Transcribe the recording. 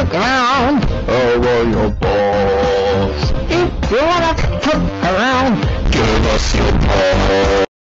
the ground. Over your balls. If you wanna fuck around, Give us your balls.